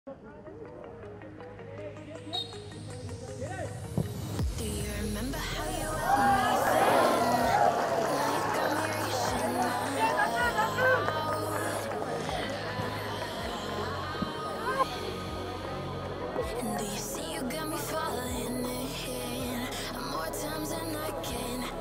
Do you remember how you held me then? Now you got me reaching out. And do you see you got me falling in more times than I can